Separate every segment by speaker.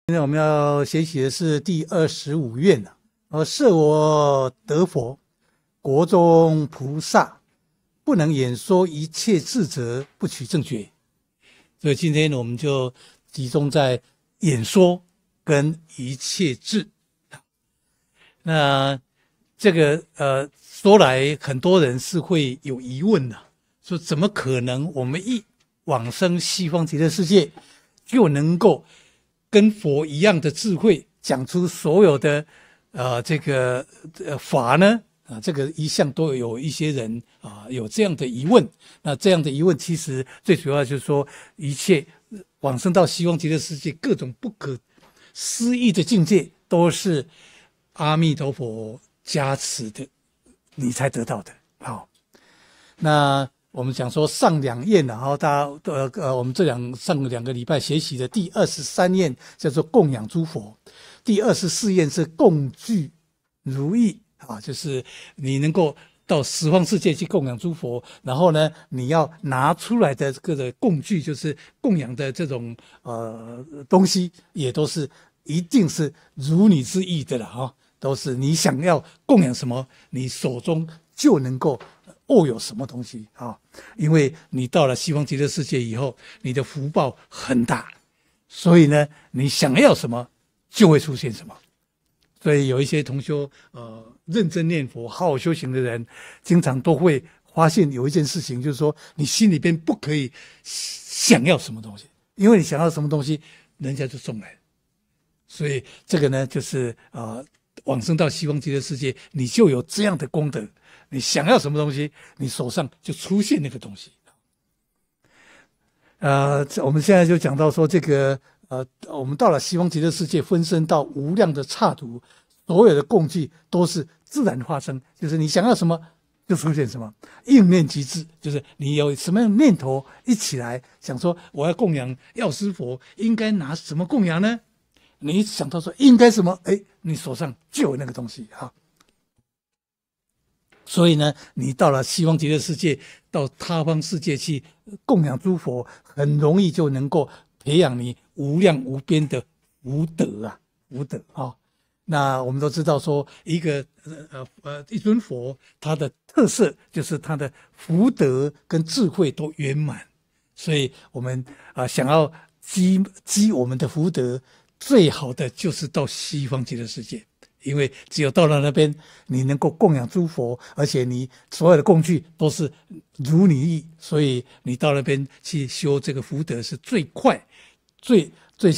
Speaker 1: 现在我们要学习的是第25愿设我得佛，国中菩萨，不能演说一切智者，不取正觉。所以今天我们就集中在演说跟一切智。那这个说来很多人是会有疑问的，说怎么可能我们一往生西方极乐世界就能够跟佛一样的智慧，讲出所有的法呢？这个一向都有一些人有这样的疑问。那这样的疑问其实最主要就是说，一切往生到西方极乐世界各种不可思议的境界，都是阿弥陀佛加持的，你才得到的。好，那我们讲说上两愿然后大家我们上两个礼拜学习的第23愿叫做供养诸佛，第24愿是共具如意就是你能够到十方世界去供养诸佛，然后呢，你要拿出来的这个供具，就是供养的这种东西，也都是一定是如你之意的了都是你想要供养什么，你手中就能够握有什么东西因为你到了西方极乐世界以后，你的福报很大，所以呢，你想要什么就会出现什么。所以有一些同修认真念佛、好好修行的人，经常都会发现有一件事情，就是说你心里边不可以想要什么东西，因为你想要什么东西，人家就送来。所以这个呢，就是往生到西方极乐世界，你就有这样的功德。你想要什么东西，你手上就出现那个东西。我们现在就讲到说这个我们到了西方极乐世界，分身到无量的刹土，所有的供具都是自然发生，就是你想要什么就出现什么，应念即至，就是你有什么样的念头一起来想说我要供养药师佛，应该拿什么供养呢？你想到说应该什么，你手上就有那个东西所以呢，你到了西方极乐世界，到他方世界去供养诸佛，很容易就能够培养你无量无边的福德福德那我们都知道说，一尊佛，它的特色就是它的福德跟智慧都圆满，所以我们想要积我们的福德，最好的就是到西方极乐世界。因为只有到了那边，你能够供养诸佛，而且你所有的供具都是如你意，所以你到那边去修这个福德是最快、最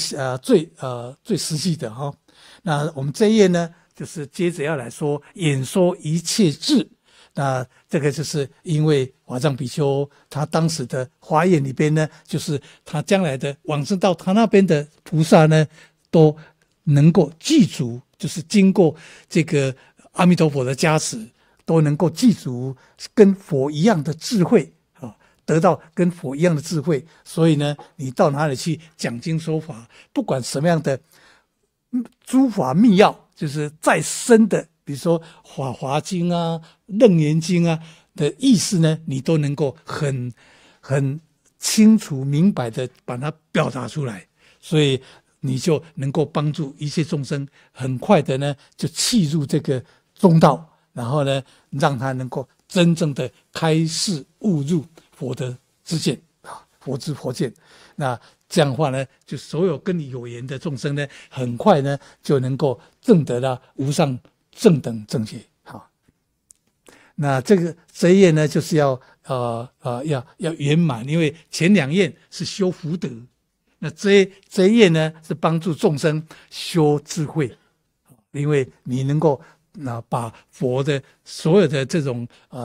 Speaker 1: 实际的那我们这一页呢，就是接着要来说演说一切智。那这个就是因为法藏比丘他当时的华严里边呢，就是他将来的往生到他那边的菩萨呢，都能够记住。就是经过这个阿弥陀佛的加持，都能够记住跟佛一样的智慧得到跟佛一样的智慧。所以呢，你到哪里去讲经说法，不管什么样的诸法密要，就是再深的，比如说法华经楞严经的意思呢，你都能够很清楚明白的把它表达出来。所以你就能够帮助一切众生很快的呢就契入这个中道，然后呢让他能够真正的开示悟入佛的知见佛知佛见。那这样的话呢，就所有跟你有缘的众生呢，很快呢就能够证得了无上正等正觉那这一页呢，就是要圆满，因为前两页是修福德，那这一页呢是帮助众生修智慧，因为你能够把佛的所有的这种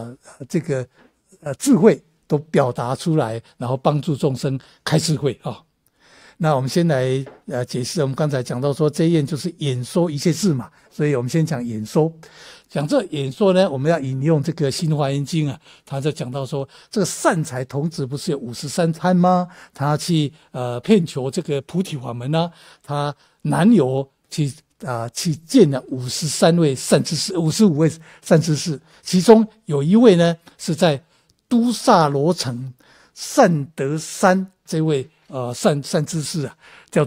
Speaker 1: 智慧都表达出来，然后帮助众生开智慧那我们先来解释，我们刚才讲到说这一页就是演说一切智嘛，所以我们先讲演说。讲这演说呢，我们要引用这个《新华严经》他就讲到说，这个善财童子不是有53参吗？他去骗求这个菩提法门他南游去见了55位善知识，其中有一位呢是在都萨罗城善德山这位善知识叫做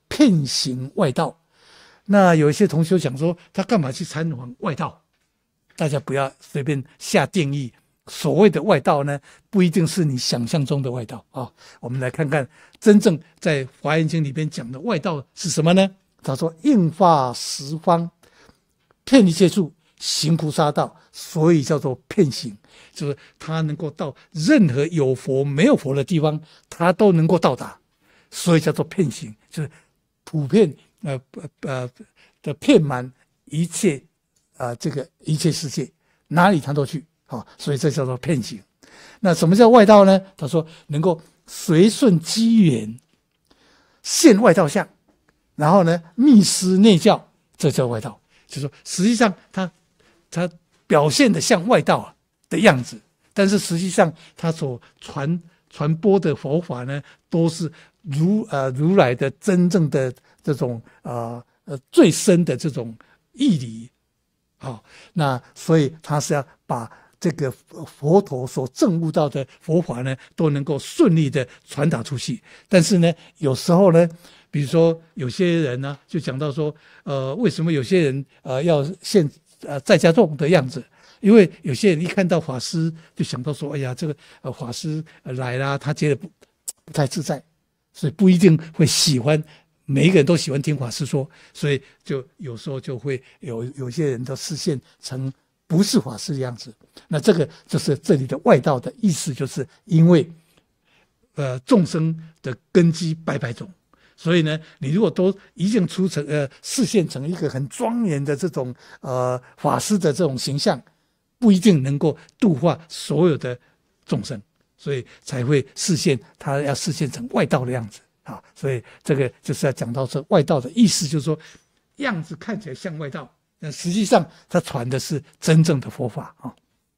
Speaker 1: 遍行外道。那有一些同学讲说，他干嘛去参访外道？大家不要随便下定义。所谓的外道呢，不一定是你想象中的外道啊。我们来看看真正在《华严经》里边讲的外道是什么呢？他说：应化十方，遍一切处，行菩萨道，所以叫做遍行，就是他能够到任何有佛没有佛的地方，他都能够到达，所以叫做遍行，就是普遍的遍满一切这个一切世界，哪里他都去。所以这叫做遍行。那什么叫外道呢？他说能够随顺机缘现外道相，然后呢密施内教，这叫外道。就是说实际上他表现的像外道的样子，但是实际上他所传播的佛法呢，都是如来的真正的这种最深的这种义理。那所以他是要把这个佛陀所证悟到的佛法呢，都能够顺利的传达出去。但是呢，有时候呢，比如说有些人呢，就讲到说，为什么有些人要现在家众的样子？因为有些人一看到法师，就想到说，哎呀，这个法师来啦，他觉得不太自在，所以不一定会喜欢。每一个人都喜欢听法师说，所以就有时候就会有些人都视现成不是法师的样子。那这个就是这里的外道的意思，就是因为众生的根基百百种，所以呢，你如果都一定视现成一个很庄严的这种法师的这种形象，不一定能够度化所有的众生，所以才会视现他要视现成外道的样子。所以这个就是要讲到这外道的意思，就是说样子看起来像外道，那实际上他传的是真正的佛法啊。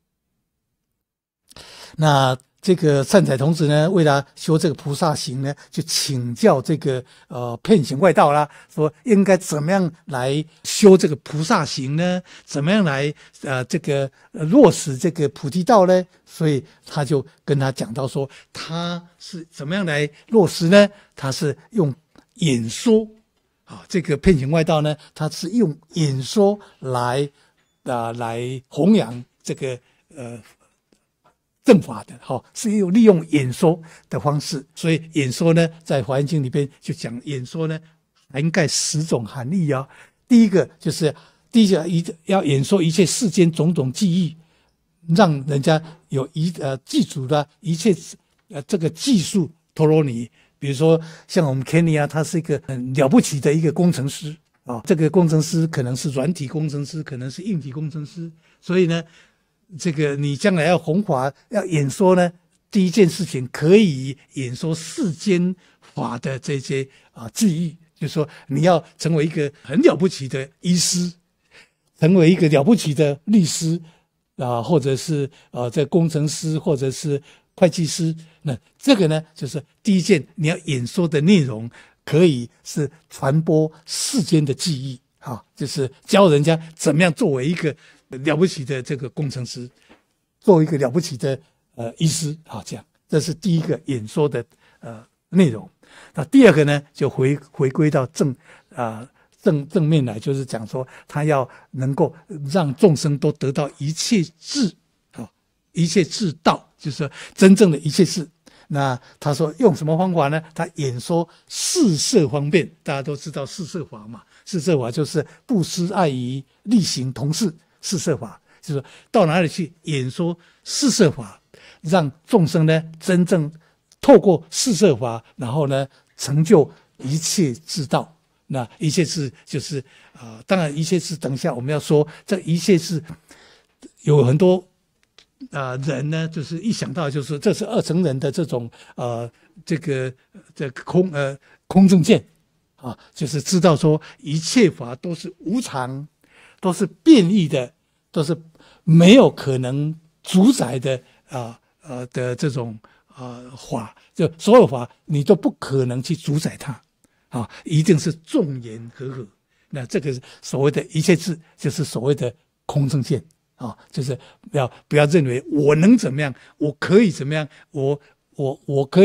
Speaker 1: 那这个善财童子呢，为了修这个菩萨行呢，就请教这个遍行外道啦，说应该怎么样来修这个菩萨行呢？怎么样来这个落实这个菩提道呢？所以他就跟他讲到说，他是怎么样来落实呢？他是用演说这个遍行外道呢，他是用演说来弘扬这个正法的，是利用演说的方式。所以演说呢，在《华严经》里边就讲，演说呢涵盖10种含义啊。第一个要演说一切世间种种记忆，让人家有记住的一切这个技术陀罗尼。比如说像我们 Kenny 他是一个很了不起的一个工程师这个工程师可能是软体工程师，可能是硬体工程师，所以呢。这个你将来要弘法要演说呢，第一件事情可以演说世间法的这些记忆，就是说你要成为一个很了不起的医师，成为一个了不起的律师或者是这工程师或者是会计师，那这个呢就是第一件你要演说的内容可以是传播世间的记忆就是教人家怎么样作为一个了不起的这个工程师，做一个了不起的医师这样，这是第一个演说的内容。那第二个呢，就回归到正面来，就是讲说他要能够让众生都得到一切智一切智道，就是说真正的一切智。那他说用什么方法呢？他演说四摄方便，大家都知道四摄法嘛，四摄法就是布施、爱语、力行、同事。四摄法就是说到哪里去演说四摄法，让众生呢真正透过四摄法，然后呢成就一切智道。那一切智就是当然一切智等一下我们要说，这一切智有很多人呢，就是一想到就是这是二乘人的这种这空正见就是知道说一切法都是无常。都是变异的，都是没有可能主宰的的这种法，就所有法你都不可能去主宰它一定是众言和合。那这个所谓的一切智，就是所谓的空正见就是不要认为我能怎么样，我可以怎么样，我可以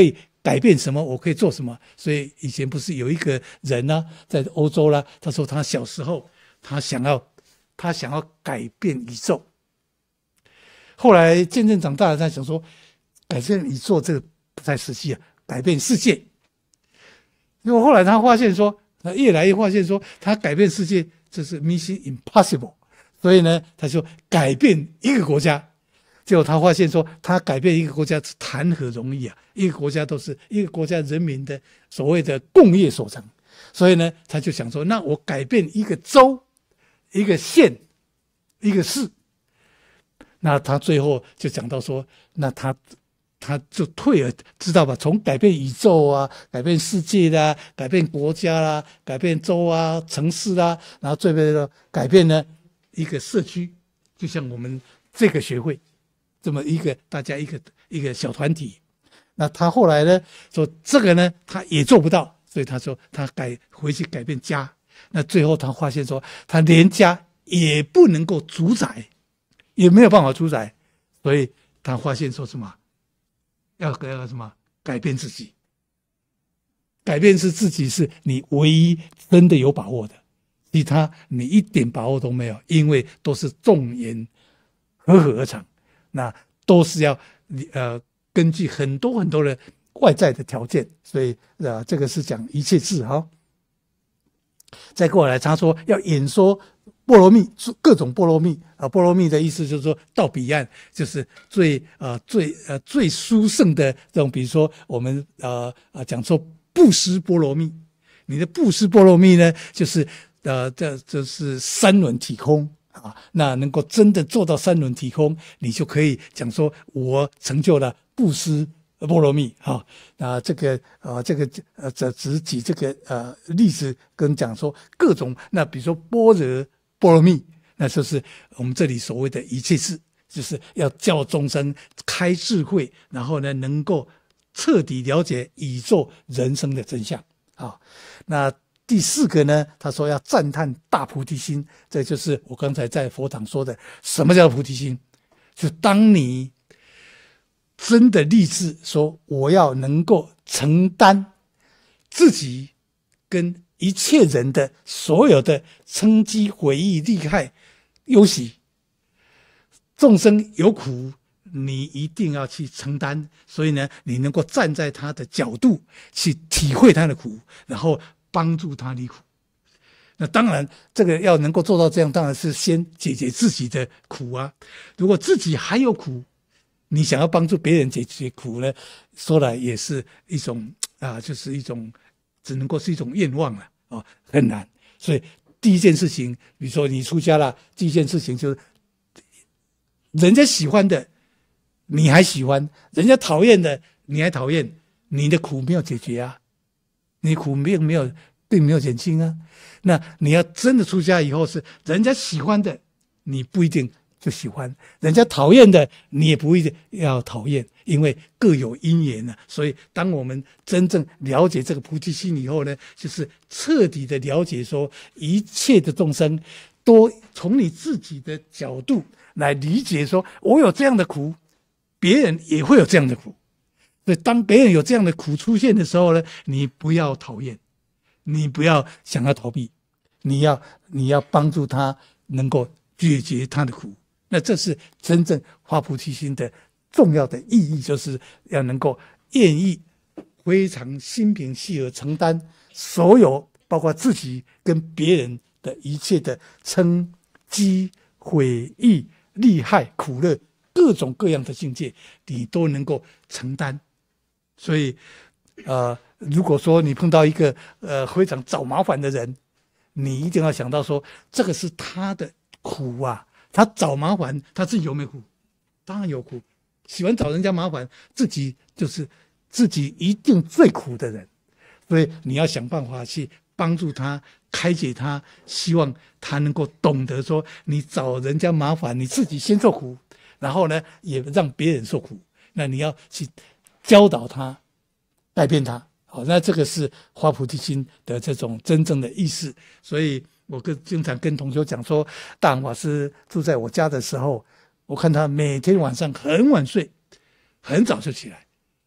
Speaker 1: 改变什么，我可以做什么。所以以前不是有一个人呢，在欧洲啦，他说他小时候他想要改变宇宙，后来渐渐长大了，他想说改变宇宙这个不太实际啊，改变世界。结果后来他发现说，他越来越发现说，他改变世界这是 mission impossible， 所以呢，他就改变一个国家。结果他发现说，他改变一个国家谈何容易啊！一个国家都是一个国家人民的所谓的共业所成，所以呢，他就想说，那我改变一个州、一个县、一个市。那他最后就讲到说，那他就退而知道吧，从改变宇宙啊，改变世界啦，改变国家啦，改变州啊、城市啦，然后最后呢，改变呢一个社区，就像我们这个学会。这么一个大家一个小团体，那他后来呢说这个呢他也做不到，所以他说他回去改变家，那最后他发现说他连家也不能够主宰，也没有办法主宰，所以他发现说什么要什么改变自己，改变是自己是你唯一真的有把握的，其他你一点把握都没有，因为都是众言合而成。那都是要根据很多的外在的条件，所以这个是讲一切智哈。再过来他说要演说波罗蜜，各种波罗蜜啊，波罗蜜的意思就是说到彼岸，就是最殊胜的这种，比如说我们讲说布施波罗蜜，你的布施波罗蜜呢，就是这是三轮体空。那能够真的做到三轮体空，你就可以讲说我成就了布施波罗蜜。那这只是举这个例子跟讲说各种，那比如说般若波罗蜜，那就是我们这里所谓的一切智，就是要教众生开智慧，然后呢能够彻底了解宇宙人生的真相。那第四个呢，他说要赞叹大菩提心，这就是我刚才在佛堂说的，什么叫菩提心？就当你真的立志说我要能够承担自己跟一切人的所有的称讥毁誉利害忧喜，众生有苦你一定要去承担，所以呢你能够站在他的角度去体会他的苦，然后帮助他离苦。那当然这个要能够做到这样，当然是先解决自己的苦啊。如果自己还有苦，你想要帮助别人解决苦呢，说来也是一种就是一种只能够是一种愿望了很难。所以第一件事情，比如说你出家了，第一件事情就是人家喜欢的你还喜欢，人家讨厌的你还讨厌，你的苦没有解决啊，你苦并没有减轻啊。那你要真的出家以后，是人家喜欢的你不一定就喜欢，人家讨厌的你也不一定要讨厌，因为各有因缘啊。所以当我们真正了解这个菩提心以后呢，就是彻底的了解说一切的众生都从你自己的角度来理解，说我有这样的苦，别人也会有这样的苦。所以当别人有这样的苦出现的时候呢，你不要讨厌，你不要想要逃避，你要帮助他能够解决他的苦。那这是真正发菩提心的重要的意义，就是要能够愿意非常心平气和承担所有包括自己跟别人的一切的称讥毁誉利害苦乐各种各样的境界，你都能够承担。所以如果说你碰到一个非常找麻烦的人，你一定要想到说这个是他的苦啊，他找麻烦，他自己有没有苦？当然有苦，喜欢找人家麻烦，自己就是自己一定最苦的人。所以你要想办法去帮助他，开解他，希望他能够懂得说你找人家麻烦，你自己先受苦，然后呢也让别人受苦。那你要去教导他，改变他。好，那这个是发菩提心的这种真正的意思。所以我经常跟同学讲说，大行法师住在我家的时候，我看他每天晚上很晚睡，很早就起来，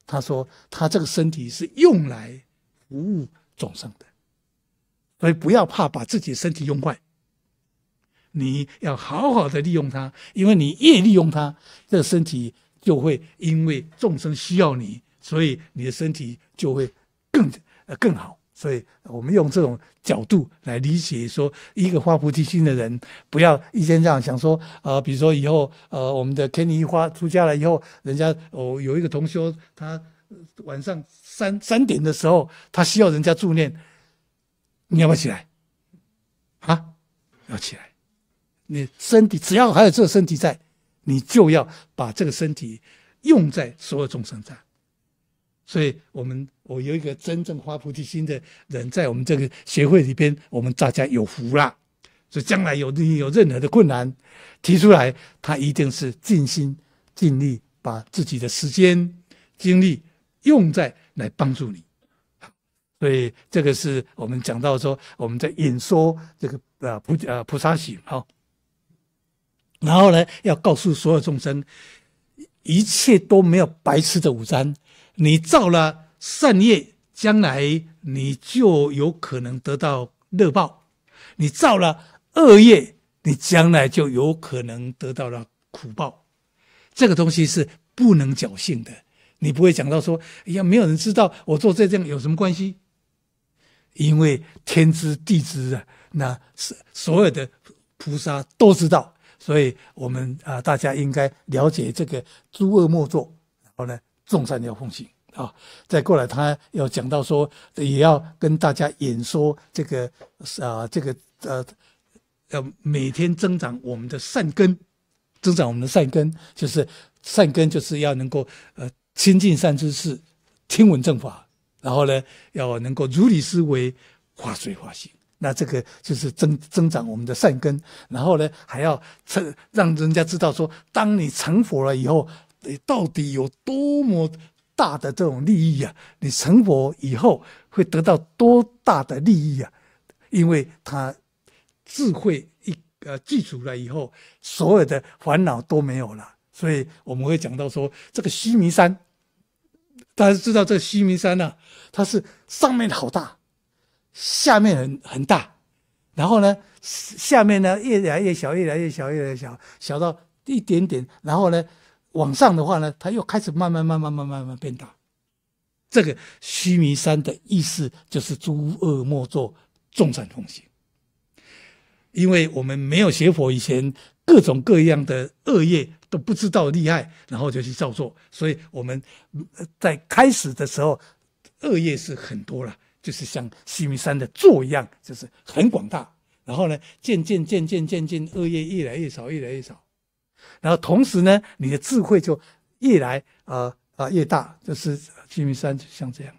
Speaker 1: 他说他这个身体是用来服务众生的，所以不要怕把自己的身体用坏，你要好好的利用它，因为你越利用它，这个身体就会因为众生需要你，所以你的身体就会更好。所以我们用这种角度来理解说，一个发菩提心的人，不要一天这样想说，比如说以后我们的天尼花出家了以后，人家有一个同修，他晚上3点的时候，他需要人家助念，你要不要起来？啊，要起来。你身体只要还有这个身体在，你就要把这个身体用在所有众生上。所以我有一个真正发菩提心的人在我们这个协会里边，我们大家有福啦。所以将来有任何的困难提出来，他一定是尽心尽力把自己的时间精力用在来帮助你。所以这个是我们讲到说我们在演说这个菩萨行哈。然后呢，要告诉所有众生，一切都没有白吃的午餐。你造了善业，将来你就有可能得到乐报；你造了恶业，你将来就有可能得到了苦报。这个东西是不能侥幸的。你不会讲到说，哎呀，没有人知道我做这样有什么关系？因为天知地知啊，那所有的菩萨都知道。所以我们大家应该了解这个诸恶莫作，然后呢，众善要奉行啊。再过来，他要讲到说，也要跟大家演说这个每天增长我们的善根，增长我们的善根，就是善根就是要能够亲近善知识，听闻正法，然后呢，要能够如理思维，化随化行。那这个就是增长我们的善根，然后呢，还要让人家知道说，当你成佛了以后，到底有多么大的这种利益啊！你成佛以后会得到多大的利益啊！因为他智慧记住了以后，所有的烦恼都没有了。所以我们会讲到说，这个须弥山，大家知道这个须弥山呢，它是上面好大。下面很大，然后呢，下面呢越来越小，越来越小，越来越小，小到一点点，然后呢，往上的话呢，它又开始慢慢变大。这个须弥山的意思就是诸恶莫作，众善奉行。因为我们没有学佛以前，各种各样的恶业都不知道厉害，然后就去照做，所以我们在开始的时候，恶业是很多了。就是像须弥山的座一样，就是很广大。然后呢，渐渐恶业越来越少，越来越少。然后同时呢，你的智慧就越来越大。就是须弥山就像这样。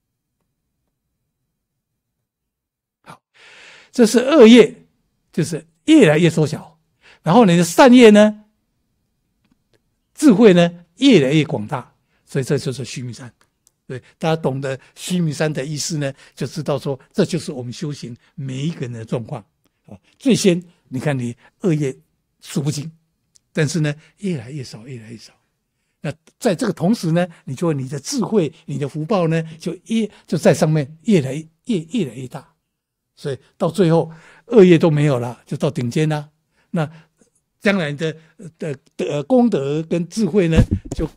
Speaker 1: 好，这是恶业，就是越来越缩小。然后你的善业呢，智慧呢越来越广大。所以这就是须弥山。对，大家懂得须弥山的意思呢，就知道说这就是我们修行每一个人的状况啊。最先你看你恶业数不清，但是呢越来越少，越来越少。那在这个同时呢，你的智慧、你的福报呢，就在上面越来越大。所以到最后恶业都没有了，就到顶尖了。那将来的功德跟智慧呢，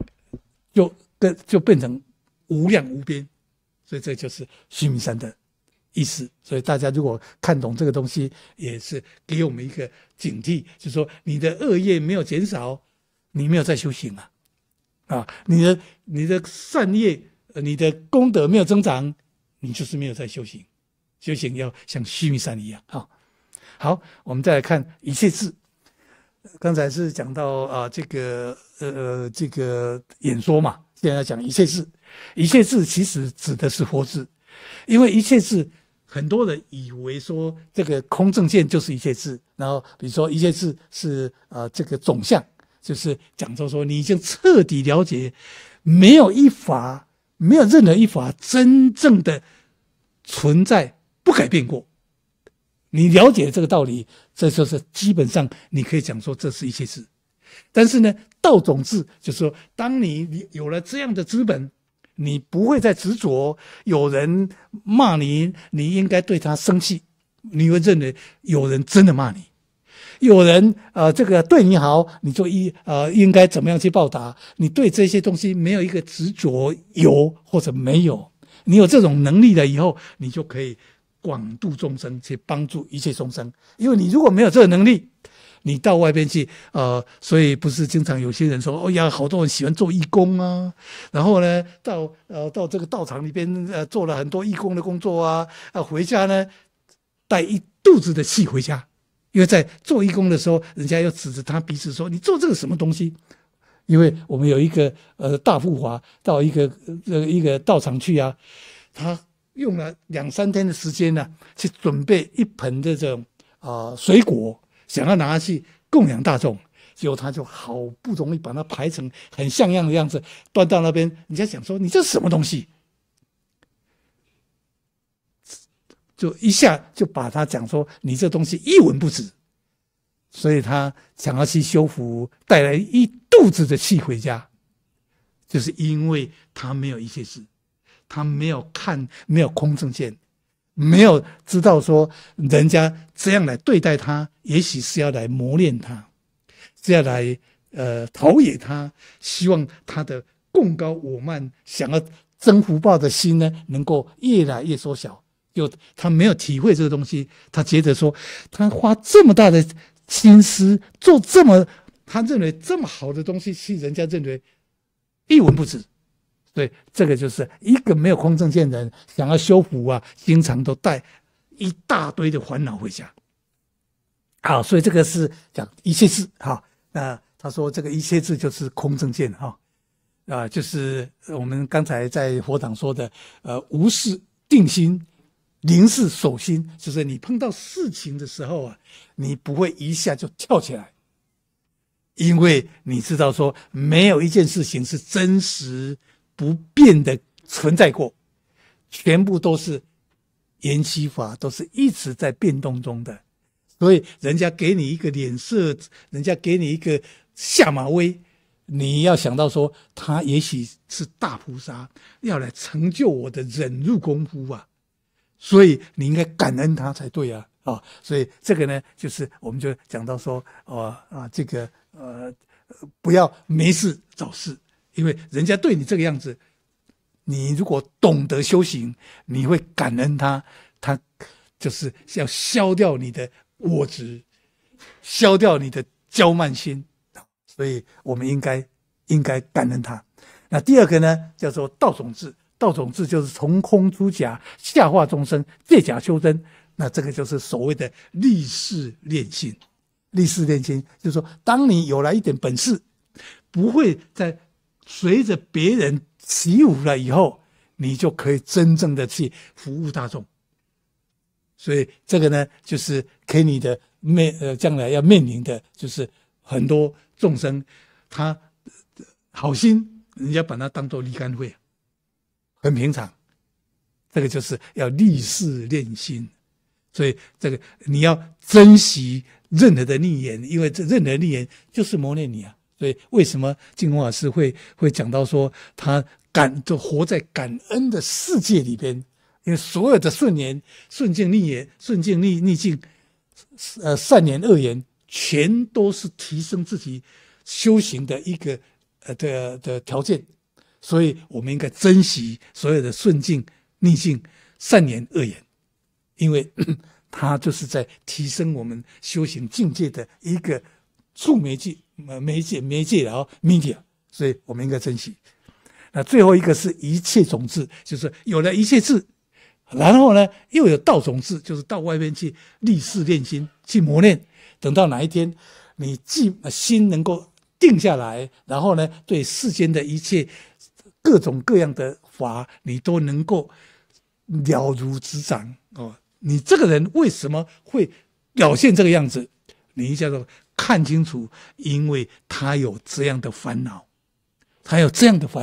Speaker 1: 就变成无量无边，所以这就是须弥山的意思。所以大家如果看懂这个东西，也是给我们一个警惕，就是说你的恶业没有减少，你没有在修行你的善业，你的功德没有增长，你就是没有在修行。修行要像须弥山一样好，我们再来看一切智。刚才是讲到这个演说嘛，现在要讲一切智。一切智其实指的是佛智，因为一切智很多人以为说这个空正见就是一切智，然后比如说一切智是这个总相，就是讲说你已经彻底了解，没有任何一法真正的存在不改变过。你了解这个道理，这就是基本上你可以讲说这是一切智。但是呢，道种智就是说，当你有了这样的资本， 你不会再执着有人骂你，你应该对他生气，你会认为有人真的骂你。有人这个对你好，你就应该怎么样去报答？你对这些东西没有一个执着，有或者没有，你有这种能力了以后，你就可以广度众生，去帮助一切众生。因为你如果没有这个能力，你到外边去所以不是经常有些人说，哦呀，好多人喜欢做义工啊，然后呢，到这个道场里边做了很多义工的工作啊，回家呢带一肚子的气回家。因为在做义工的时候，人家又指着他鼻子说：“你做这个什么东西？”因为我们有一个大富华到一个道场去啊，他用了2-3天的时间呢，去准备一盆的这种水果，想要拿去供养大众。结果他就好不容易把它排成很像样的样子，端到那边，人家想说：“你这是什么东西？”就一下就把他讲说你这东西一文不值，所以他想要去修复，带来一肚子的气回家，就是因为他没有一切事，他没有没有空正见，没有知道说人家这样来对待他，也许是要来磨练他，是要来陶冶他，希望他的贡高我慢，想要争福报的心呢，能够越来越缩小。就他没有体会这个东西，他觉得说他花这么大的心思做他认为这么好的东西，其实人家认为一文不值。所以这个就是一个没有空正见的人想要修福啊，经常都带一大堆的烦恼回家。好，所以这个是讲一切智。好，那他说这个一切智就是空正见。就是我们刚才在佛堂说的无事定心，临事守心，就是你碰到事情的时候啊，你不会一下就跳起来，因为你知道说没有一件事情是真实不变的存在过，全部都是缘起法，都是一直在变动中的。所以人家给你一个脸色，人家给你一个下马威，你要想到说他也许是大菩萨，要来成就我的忍辱功夫啊，所以你应该感恩他才对啊。所以这个呢，就是我们就讲到说这个不要没事找事，因为人家对你这个样子，你如果懂得修行，你会感恩他，他就是要消掉你的我执，消掉你的骄慢心，所以我们应该感恩他。那第二个呢，叫做道种智。道种智就是从空出假，下化众生，借假修真。那这个就是所谓的立事练心。立事练心就是说，当你有了一点本事，不会再随着别人起舞了以后，你就可以真正的去服务大众。所以这个呢，就是给你的将来要面临的，就是很多众生他好心，人家把它当作立竿会，很平常。这个就是要立事练心。所以这个你要珍惜任何的逆缘，因为这任何逆缘就是磨练你啊。所以为什么净空法师会讲到说，他就活在感恩的世界里边，因为所有的顺缘、顺境、逆缘、顺境逆境，善缘恶缘，全都是提升自己修行的一个的条件。所以我们应该珍惜所有的顺境、逆境、善缘、恶缘，因为它就是在提升我们修行境界的一个触媒介，然后 media， 所以我们应该珍惜。那最后一个是一切种智，就是有了一切智，然后呢又有道种智，就是到外面去立事练心，去磨练。等到哪一天你心能够定下来，然后呢对世间的一切各种各样的法，你都能够了如指掌你这个人为什么会表现这个样子？你叫做看清楚，因为他有这样的烦恼，他有这样的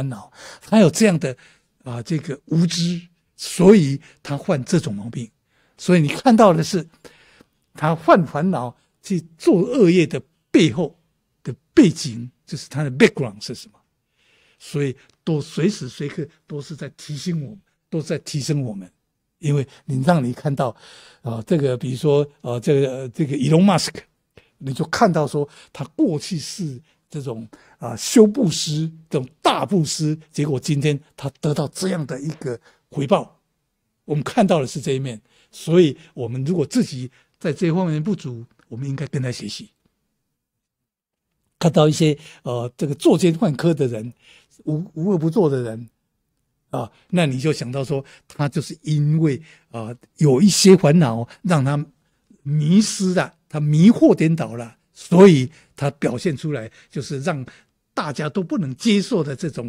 Speaker 1: 这个无知，所以他患这种毛病。所以你看到的是他患烦恼去做恶业的背后的背景，就是他的 background 是什么。所以都随时随刻都是在提醒我们，都在提升我们。因为让你看到，这个比如说这个Elon Musk，你就看到说他过去是这种修布施这种大布施，结果今天他得到这样的一个回报，我们看到的是这一面。所以我们如果自己在这方面不足，我们应该跟他学习。看到一些这个作奸犯科的人，无恶不作的人那你就想到说，他就是因为有一些烦恼让他迷失了，他迷惑颠倒了，所以他表现出来就是让大家都不能接受的这种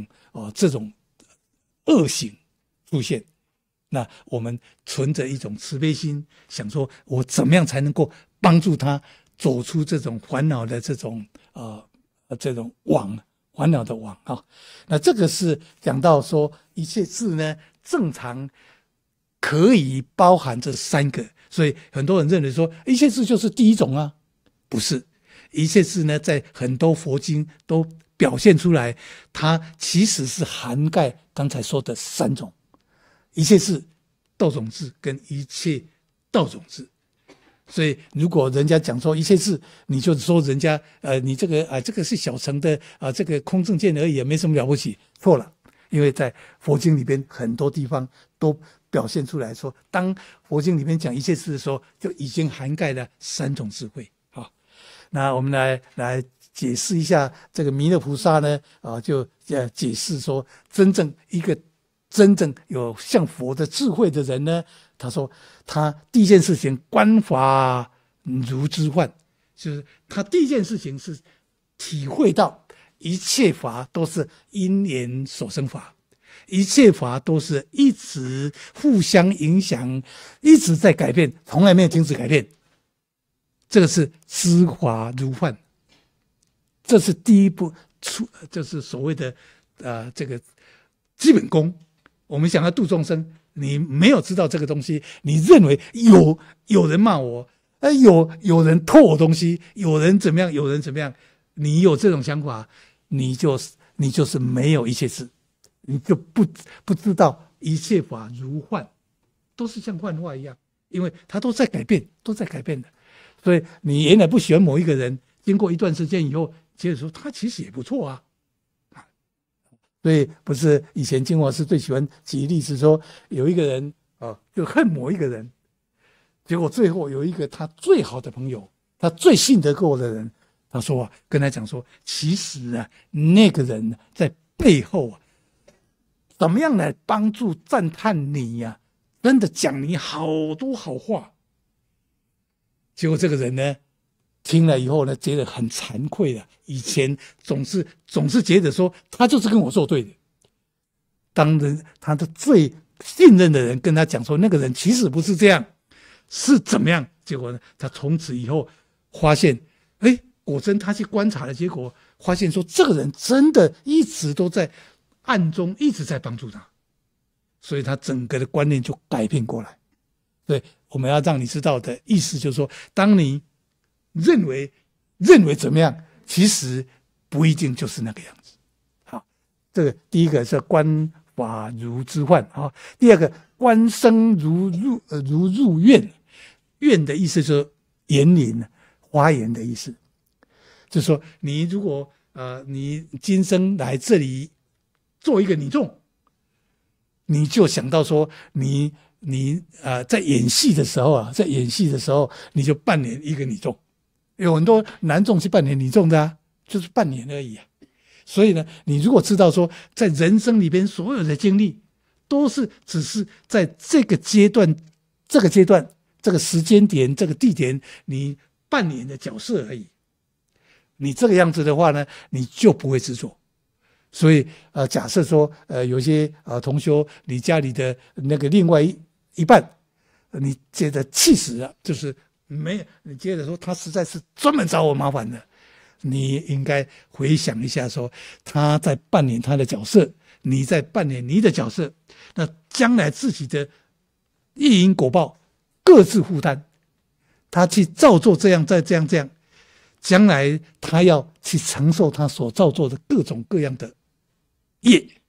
Speaker 1: 恶行出现。那我们存着一种慈悲心，想说我怎么样才能够帮助他走出这种烦恼的这种网。烦恼的网那这个是讲到说一切智呢，正常可以包含这3个，所以很多人认为说一切智就是第一种啊，不是。一切智呢，在很多佛经都表现出来，它其实是涵盖刚才说的3种：一切智、道种智跟一切道种智。所以如果人家讲说一切智，你就说人家你这个是小乘的这个空正见而已，没什么了不起。错了，因为在佛经里边很多地方都表现出来说，当佛经里面讲一切智的时候，就已经涵盖了3种智慧。好，那我们来解释一下这个弥勒菩萨呢就解释说，真正有像佛的智慧的人呢，他说他第一件事情观法如之幻，就是他第一件事情是体会到一切法都是因缘所生法，一切法都是一直互相影响，一直在改变，从来没有停止改变。这个是知法如幻，这是第一步，就是所谓的这个基本功。我们想要度众生，你没有知道这个东西，你认为有人骂我，有人偷我东西，有人怎么样，有人怎么样，你有这种想法，你就是没有一切智，你就不知道一切法如幻，都是像幻化一样，因为它都在改变，都在改变的。所以你原来不喜欢某一个人，经过一段时间以后，接着说他其实也不错啊。所以不是以前金华师最喜欢举例子说，有一个人就恨某一个人，结果最后有一个他最好的朋友，他最信得过的人，他说跟他讲说，其实那个人在背后怎么样来帮助赞叹你真的讲你好多好话。结果这个人呢听了以后呢，觉得很惭愧的，以前总是觉得说他就是跟我作对的。当他的最信任的人跟他讲说，那个人其实不是这样，是怎么样？结果呢，他从此以后发现，果真他去观察的结果，发现说这个人真的一直都在暗中一直在帮助他，所以他整个的观念就改变过来。所以我们要让你知道的意思就是说，当你认为怎么样，其实不一定就是那个样子。好，这个第一个是观法如之幻第二个观生如入愿，愿的意思就是园林花园的意思，就是说你如果你今生来这里做一个女众，你就想到说你在演戏的时候你就扮演一个女众。有很多男众是扮演女众的就是扮演而已所以呢，你如果知道说在人生里边所有的经历都是只是在这个阶段这个时间点这个地点你扮演的角色而已，你这个样子的话呢，你就不会执着。所以假设说有些同修你家里的那个另外一半你觉得气死了，就是你觉得说他实在是专门找我麻烦的，你应该回想一下说他在扮演他的角色，你在扮演你的角色，那将来自己的业因果报各自负担，他去造作这样再这样，将来他要去承受他所造作的各种各样的业，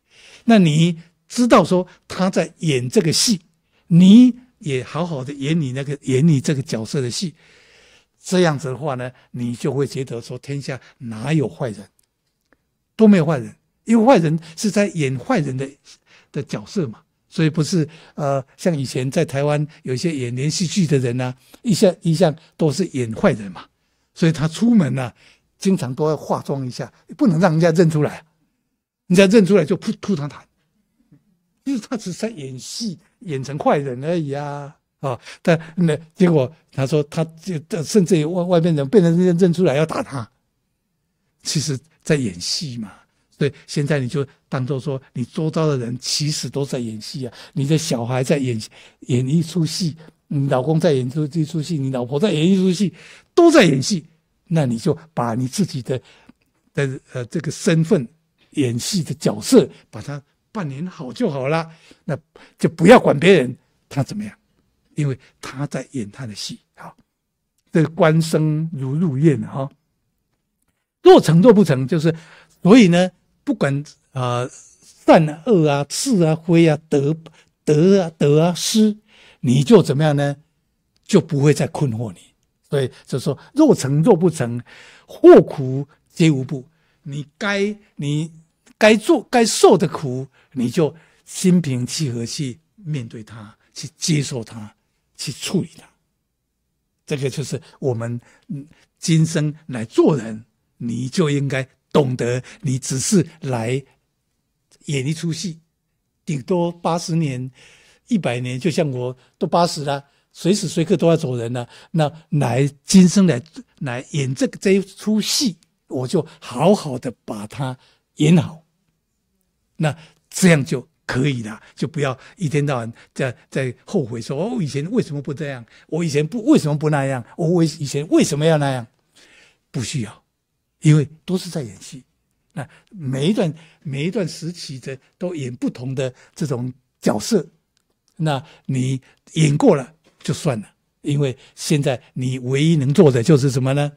Speaker 1: 那你知道说他在演这个戏，你也好好的演你这个角色的戏，这样子的话呢，你就会觉得说天下哪有坏人，都没有坏人，因为坏人是在演坏人的角色嘛。所以不是像以前在台湾有一些演连续剧的人啊，一向都是演坏人嘛，所以他出门啊，经常都要化妆一下，不能让人家认出来，人家认出来就吐他痰，就是他只是在演戏，演成坏人而已啊。但结果他说他甚至外面人被人认出来要打他，其实在演戏嘛。所以现在你就当作说，你周遭的人其实都在演戏啊。你的小孩在演一出戏，你老公在演一出戏，你老婆在演一出戏，都在演戏。那你就把你自己的这个身份、演戏的角色，把它扮演好就好了。那就不要管别人他怎么样，因为他在演他的戏。好，这个官生如入殓哈，若成若不成，就是所以呢。不管善啊、恶啊、是啊、非啊、得啊、失，你就怎么样呢？就不会再困惑你。所以就说若成若不成，祸苦皆无不。你该做该受的苦，你就心平气和去面对它，去接受它，去处理它。这个就是我们今生来做人，你就应该懂得，你只是来演一出戏，顶多80年、100年，就像我都80了，随时随刻都要走人了。那今生来演这一出戏，我就好好的把它演好，那这样就可以了，就不要一天到晚在后悔说我以前为什么不这样，我以前为什么不那样，我以前为什么要那样，不需要。因为都是在演戏，那每一段时期的都演不同的这种角色，那你演过了就算了，因为现在你唯一能做的就是什么呢？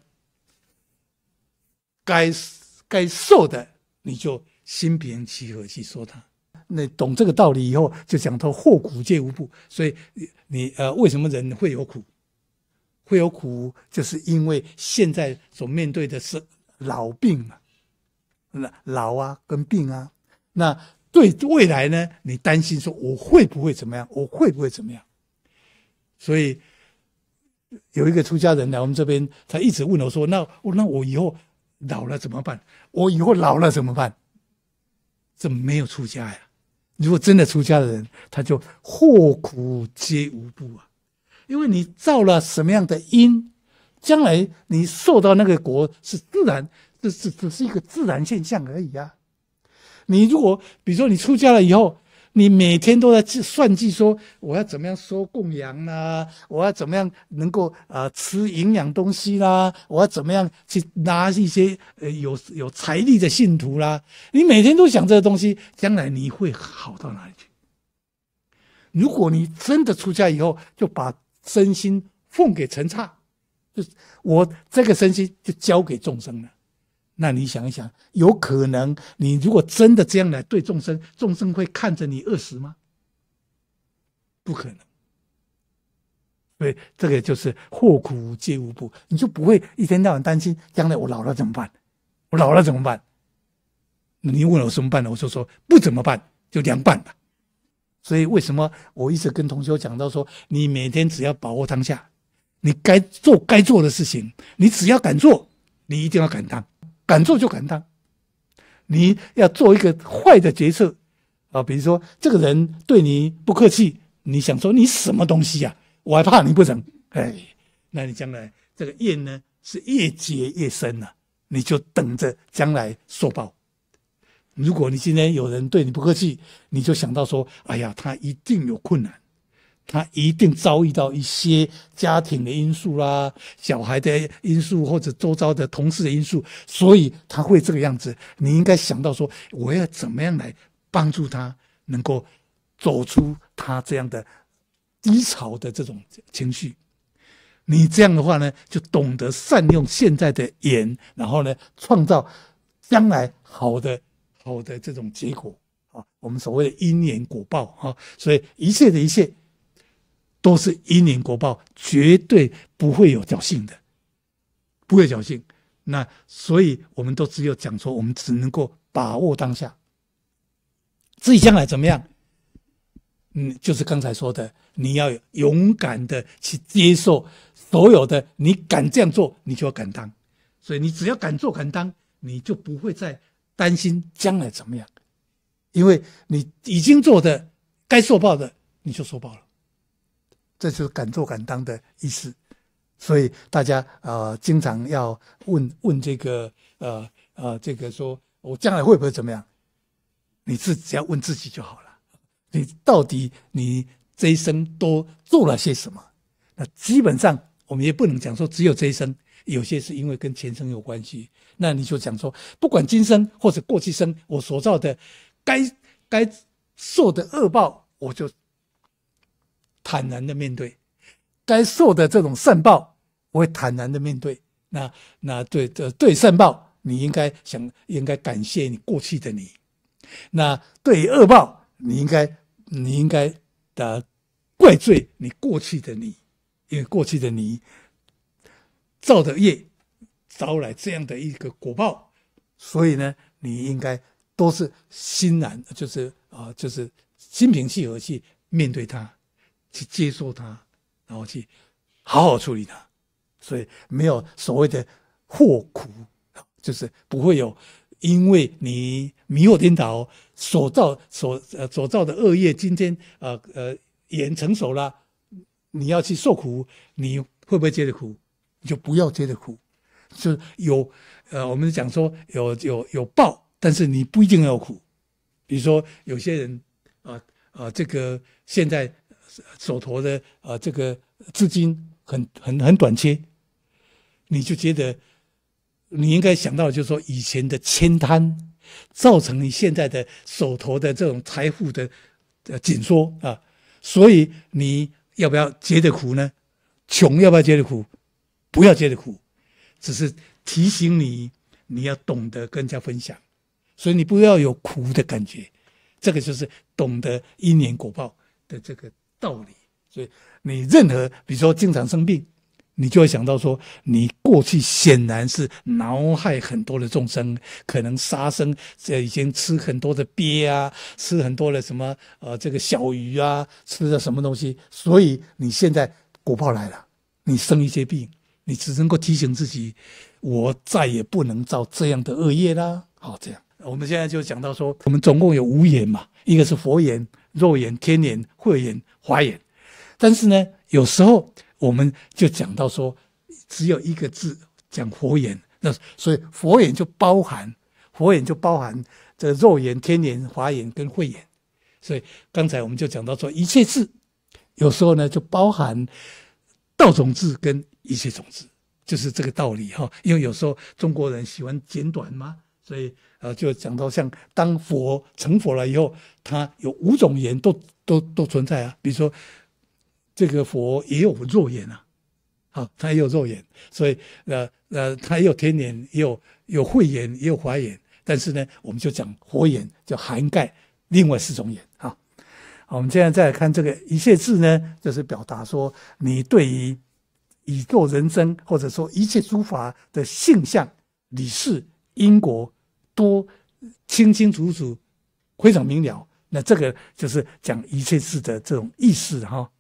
Speaker 1: 该受的你就心平气和去说它。那懂这个道理以后，就讲到祸苦皆无不。所以你为什么人会有苦？会有苦，就是因为现在所面对的是老病嘛，老啊跟病啊，那对未来呢，你担心说我会不会怎么样，我会不会怎么样？所以有一个出家人来我们这边，他一直问我说，那我以后老了怎么办？我以后老了怎么办？这没有出家呀。如果真的出家的人，他就祸苦皆无不啊，因为你造了什么样的因，将来你受到那个果是自然，这只是一个自然现象而已啊。你如果比如说你出家了以后，你每天都在算计说我要怎么样收供养啦，我要怎么样能够吃营养东西啦，我要怎么样去拿一些有财力的信徒啦，你每天都想这个东西，将来你会好到哪里去？如果你真的出家以后，就把身心奉给尘刹，就是我这个身心就交给众生了。那你想一想，有可能你如果真的这样来对众生，众生会看着你饿死吗？不可能。所以这个就是祸苦皆无不，你就不会一天到晚担心将来我老了怎么办？我老了怎么办？你问我怎么办呢？我就说不怎么办，就凉拌吧。所以为什么我一直跟同学讲到说，你每天只要把握当下，你该做的事情，你只要敢做，你一定要敢当，敢做就敢当。你要做一个坏的决策啊，比如说这个人对你不客气，你想说你什么东西啊，我还怕你不成？哎，那你将来这个业呢是越结越深啊，你就等着将来受报。如果你今天有人对你不客气，你就想到说，哎呀，他一定有困难，他一定遭遇到一些家庭的因素啦、小孩的因素或者周遭的同事的因素，所以他会这个样子。你应该想到说，我要怎么样来帮助他能够走出他这样的低潮的这种情绪。你这样的话呢，就懂得善用现在的缘，然后呢，创造将来好的这种结果啊，我们所谓的因缘果报啊，所以一切的一切都是因缘果报，绝对不会有侥幸的，不会侥幸。那所以我们都只有讲说，我们只能够把握当下，至于将来怎么样，就是刚才说的，你要勇敢的去接受所有的，你敢这样做，你就要敢当。所以你只要敢做敢当，你就不会再担心将来怎么样，因为你已经做的该受报的你就受报了，这就是敢做敢当的意思。所以大家经常要问这个这个说我将来会不会怎么样，你只要问自己就好了，你到底你这一生都做了些什么？那基本上我们也不能讲说只有这一生，有些是因为跟前生有关系，那你就讲说不管今生或者过去生我所造的该受的恶报，我就坦然的面对，该受的这种善报我会坦然的面对。那对善报你应该感谢你过去的你，那对于恶报你应该怪罪你过去的你，因为过去的你造的业招来这样的一个果报，所以呢你应该都是欣然，就是心平气和去面对它，去接受它，然后去好好处理它。所以没有所谓的祸苦，就是不会有因为你迷惑颠倒所造的恶业，今天眼成熟了，你要去受苦，你会不会接着苦？你就不要接着苦。就是我们讲说有报，但是你不一定要有苦。比如说有些人这个现在手头的这个资金很短缺，你就觉得你应该想到就是说以前的悭贪造成你现在的手头的这种财富的紧缩啊，所以你要不要接着苦呢？穷要不要接着苦？不要接着苦，只是提醒你要懂得跟人家分享，所以你不要有苦的感觉，这个就是懂得因缘果报的这个道理。所以你任何比如说经常生病，你就会想到说，你过去显然是恼害很多的众生，可能杀生已经吃很多的鳖啊，吃很多的什么这个小鱼啊，吃了什么东西，所以你现在果报来了，你生一些病，你只能够提醒自己，我再也不能造这样的恶业啦。好，这样我们现在就讲到说，我们总共有5眼嘛，一个是佛眼、肉眼、天眼、慧眼、华眼，但是呢，有时候我们就讲到说，只有一个字讲佛眼，那所以佛眼就包含这肉眼、天眼、华眼跟慧眼。所以刚才我们就讲到说，一切智有时候呢就包含道种智跟一切种智，就是这个道理哈。因为有时候中国人喜欢简短嘛，所以就讲到像当佛成佛了以后，他有5种眼都存在啊，比如说。这个佛也有肉眼啊，他也有肉眼，所以他也有天眼，也有慧眼，也有华眼，但是呢，我们就讲佛眼就涵盖另外4种眼啊。我们现在再来看这个一切智呢，就是表达说你对于宇宙人生或者说一切诸法的性相、理事、因果都清清楚楚、非常明了。那这个就是讲一切智的这种意思哈。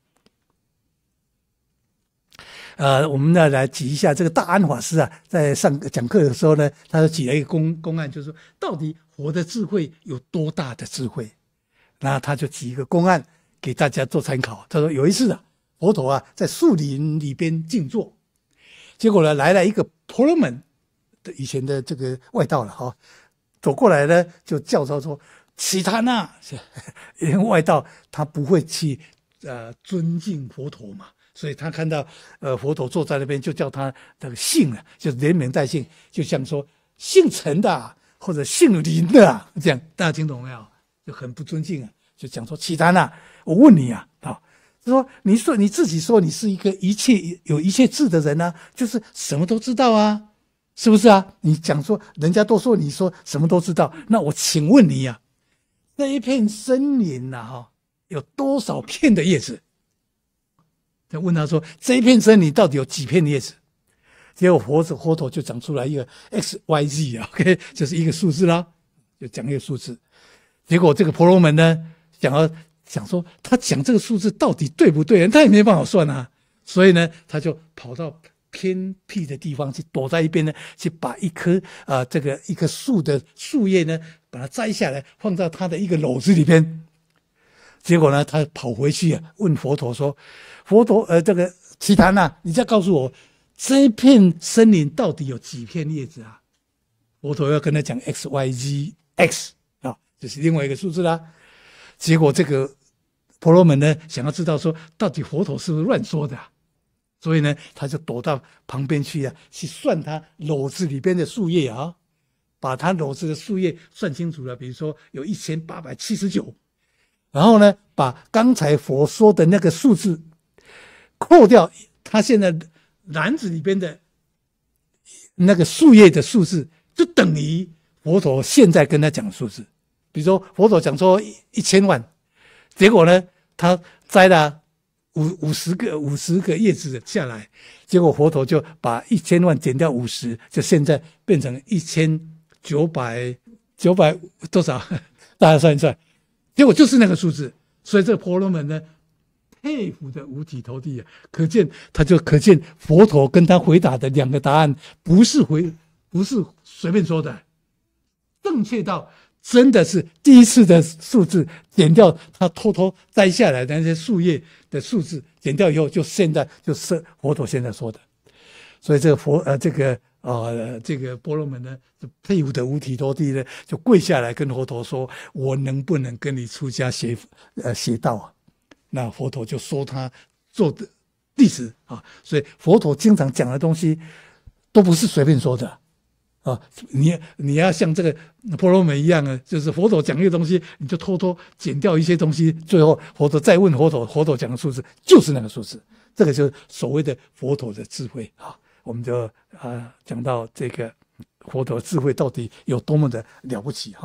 Speaker 1: 我们呢来举一下这个大安法师啊，在讲课的时候呢，他就举了一个公案，就是说到底佛的智慧有多大的智慧？那他就举一个公案给大家做参考。他说有一次啊，佛陀啊在树林里边静坐，结果呢来了一个婆罗门的以前的这个外道了哈，走过来呢就叫他说起他那，因为外道他不会去尊敬佛陀嘛。所以他看到佛陀坐在那边，就叫他的姓啊，就连名带姓，就像说姓陈的或者姓林的这样，大家听懂没有？就很不尊敬啊，就讲说契丹啊，我问你啊，就说你自己说你是一个有一切智的人啊，就是什么都知道啊，是不是啊？你讲说人家都说你说什么都知道，那我请问你啊， 这一片森林有多少片的叶子？就问他说，这一片森林到底有几片叶子？结果佛陀就讲出来一个 XYZ OK， 就是一个数字啦，就讲一个数字。结果这个婆罗门呢，想说他讲这个数字到底对不对？他也没办法算啊，所以呢，他就跑到偏僻的地方去躲在一边呢，去把一棵树的树叶呢，把它摘下来，放到他的一个篓子里边。结果呢，他跑回去问佛陀说：“佛陀，这个奇檀啊，你再告诉我，这一片森林到底有几片叶子啊？”佛陀要跟他讲 XYZX 就是另外一个数字啦。结果这个婆罗门呢，想要知道说，到底佛陀是不是乱说的所以呢，他就躲到旁边去去算他篓子里边的树叶把他篓子的树叶算清楚了，比如说有1879。然后呢，把刚才佛说的那个数字扣掉，他现在篮子里边的那个树叶的数字，就等于佛陀现在跟他讲的数字。比如说佛陀讲说1000万，结果呢，他摘了50个叶子下来，结果佛陀就把1000万减掉50，就现在变成1900多少？大家算一算。结果就是那个数字，所以这个婆罗门呢，佩服的五体投地可见佛陀跟他回答的两个答案不是随便说的，正确到真的是第一次的数字减掉他偷偷摘下来的那些树叶的数字，减掉以后，现在就是佛陀现在说的。所以这个这个婆罗门呢，就佩服的五体投地呢，就跪下来跟佛陀说：“我能不能跟你出家学道那佛陀就说他做的弟子所以佛陀经常讲的东西都不是随便说的你要像这个婆罗门一样就是佛陀讲一个东西，你就偷偷减掉一些东西，最后佛陀再问佛陀讲的数字就是那个数字，这个就是所谓的佛陀的智慧我们就讲到这个佛陀智慧到底有多么的了不起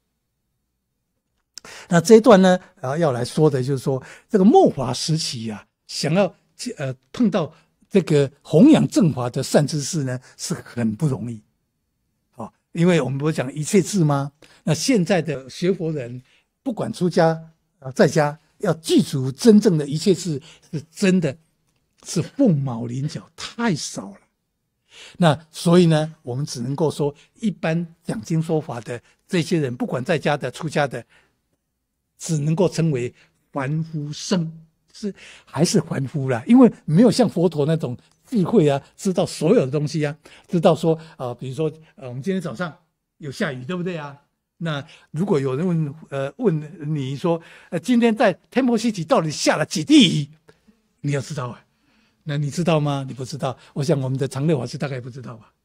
Speaker 1: 那这一段呢要来说的就是说，这个末法时期想要碰到这个弘扬正法的善知识呢，是很不容易因为我们不是讲一切智吗？那现在的学佛人，不管出家在家，要记住真正的一切智，是真的是凤毛麟角，太少了。那所以呢，我们只能够说，一般讲经说法的这些人，不管在家的、出家的，只能够称为凡夫僧，还是凡夫啦，因为没有像佛陀那种智慧知道所有的东西知道说比如说我们今天早上有下雨，对不对那如果有人问你说今天在天婆西提到底下了几滴雨，你要知道那你知道吗？你不知道，我想我们的常乐法师大概不知道吧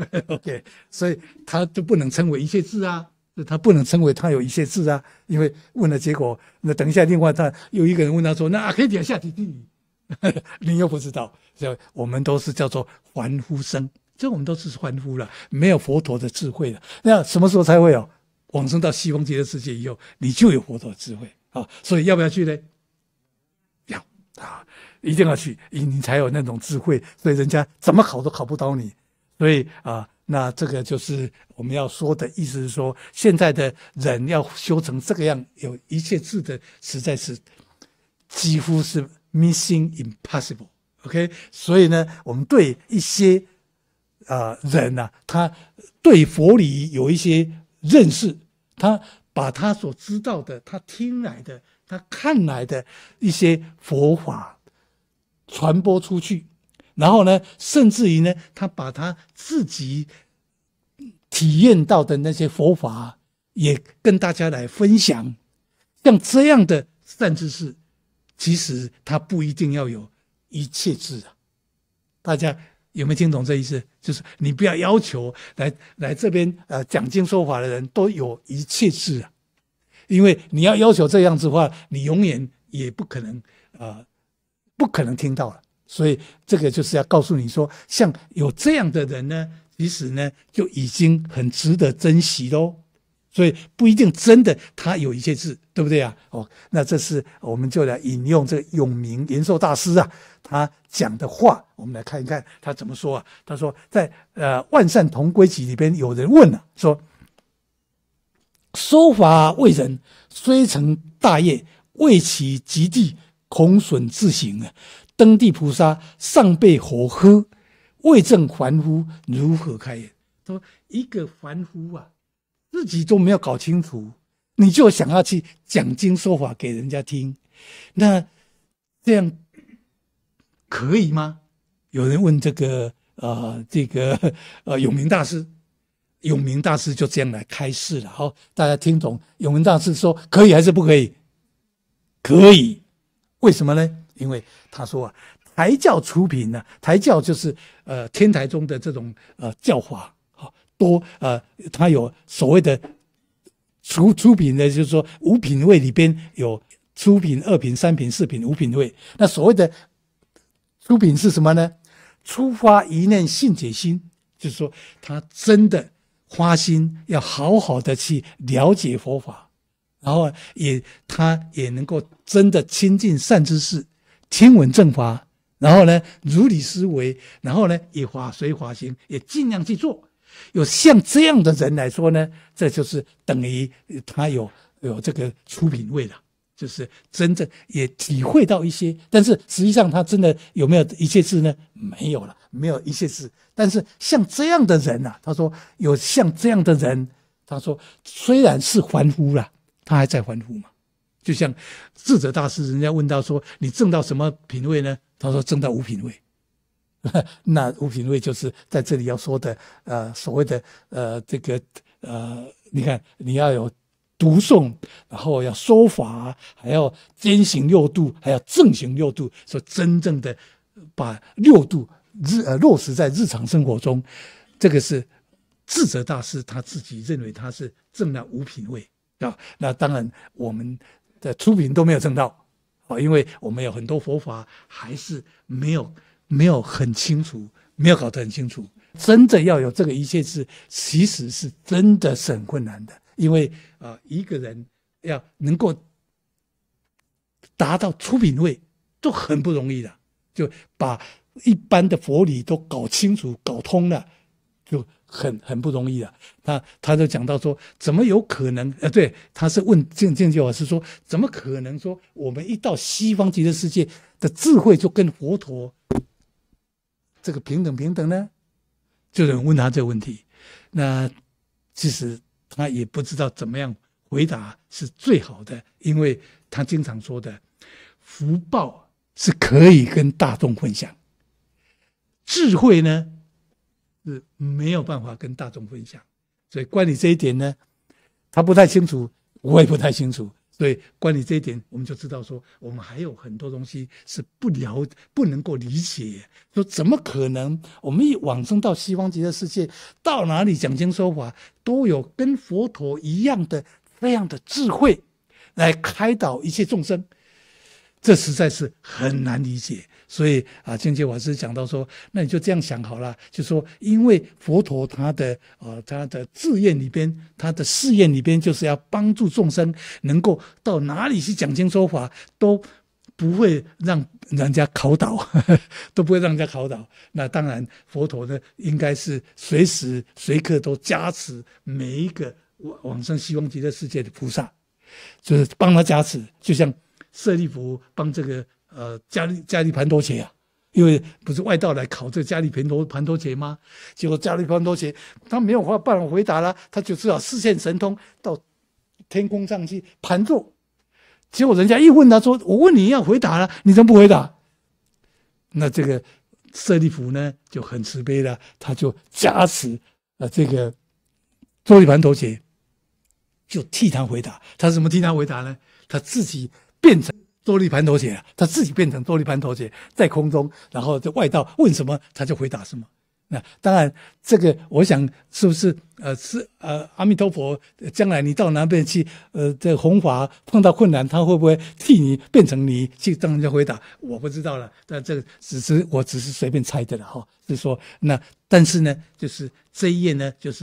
Speaker 1: OK， 所以他就不能称为一切智他不能称为他有一切智因为问了结果，那等一下另外他有一个人问他说，那阿 K 底下几滴雨你又不知道，所以我们都是叫做凡夫僧，这我们都是凡夫了，没有佛陀的智慧了。那什么时候才会有？往生到西方极乐世界以后，你就有佛陀的智慧所以要不要去呢？要一定要去，你才有那种智慧。所以人家怎么考都考不到你。所以那这个就是我们要说的意思，是说现在的人要修成这个样，有一切智的，实在是几乎是Mission impossible OK， 所以呢，我们对一些人他对佛理有一些认识，他把他所知道的、他听来的、他看来的一些佛法传播出去，然后呢，甚至于呢，他把他自己体验到的那些佛法也跟大家来分享，像这样的善知识。其实他不一定要有一切智大家有没有听懂这意思？就是你不要要求来这边讲经说法的人都有一切智因为你要求这样子的话，你永远也不可能听到了。所以这个就是要告诉你说，像有这样的人呢，其实呢就已经很值得珍惜咯。 所以不一定真的他有一切智，对不对啊？那这是我们就来引用这个永明延寿大师啊，他讲的话，我们来看一看他怎么说啊。他说在万善同归集里边有人问了，说说法为人，虽成大业，为其极地，恐损自行啊。登地菩萨尚被火喝，未证凡夫如何开眼？说一个凡夫啊，自己都没有搞清楚，你就想要去讲经说法给人家听，那这样可以吗？有人问这个永明大师，永明大师就这样来开示了。好，大家听懂？永明大师说可以还是不可以？可以。为什么呢？因为他说啊，台教出品呢，台教就是天台中的这种教法，多他有所谓的出品的，就是说五品位里边有初品、二品、三品、四品、五品位。那所谓的初品是什么呢？出发一念信解心，就是说他真的花心要好好的去了解佛法，然后他也能够真的亲近善知识，听闻正法，然后呢如理思维，然后呢也法随法行，也尽量去做。有像这样的人来说呢，这就是等于他有这个出品位了，就是真正也体会到一些，但是实际上他真的有没有一切智呢？没有了，没有一切智。但是像这样的人啊，他说有像这样的人，他说虽然是凡夫啦，他还在凡夫嘛。就像智者大师，人家问到说你证到什么品位呢？他说证到五品位。那五品位就是在这里要说的所谓的你看你要有读诵，然后要说法，还要兼行六度，还要正行六度，说真正的把六度落实在日常生活中。这个是智者大师他自己认为他是证了五品位啊。那当然我们的初品都没有证到，因为我们有很多佛法还是没有很清楚，没有搞得很清楚。真的要有这个一切智，其实是真的是很困难的。因为一个人要能够达到初品位都很不容易的，就把一般的佛理都搞清楚搞通了，就很不容易了。他就讲到说，怎么有可能对，他是问净觉法师说，怎么可能说我们一到西方极乐世界的智慧就跟佛陀这个平等呢？就有人问他这个问题，那其实他也不知道怎么样回答是最好的，因为他经常说的，福报是可以跟大众分享，智慧呢是没有办法跟大众分享。所以关于这一点呢，他不太清楚，我也不太清楚。所以关于这一点，我们就知道说，我们还有很多东西是不能够理解。说怎么可能？我们一往生到西方极乐世界，到哪里讲经说法，都有跟佛陀一样的这样的智慧，来开导一切众生，这实在是很难理解。所以净觉法师讲到说，那你就这样想好了，就说因为佛陀他的志愿里边，他的誓愿里边，就是要帮助众生能够到哪里去讲经说法，都不会让人家考倒，都不会让人家考倒。那当然，佛陀呢，应该是随时随刻都加持每一个往生西方极乐世界的菩萨，就是帮他加持，就像舍利弗帮这个迦利盘陀伽啊，因为不是外道来考这个迦利盘陀伽吗？结果迦利盘陀伽他没有办法回答了，他就只好示现神通到天空上去盘坐。结果人家一问他说：“我问你要回答了，你怎么不回答？”那这个舍利弗呢就很慈悲了，他就加持这个周利盘陀伽，就替他回答。他怎么替他回答呢？他自己变成周利盘陀伽，他自己变成周利盘陀伽在空中，然后这外道问什么他就回答什么。那当然，这个我想是不是阿弥陀佛将来你到哪边去这弘法碰到困难，他会不会替你变成你去让人家回答？我不知道了，但这个我只是随便猜的了哈。是说那但是呢，就是这一页呢，就是